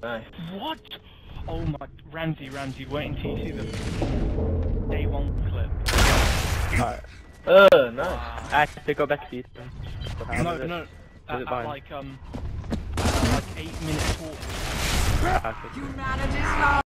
Nice. What? Oh my, Ramsey, wait until you see the day 1 clip. Alright. Nice. I have to go back to you. No, at like 8 minutes talk. Humanity's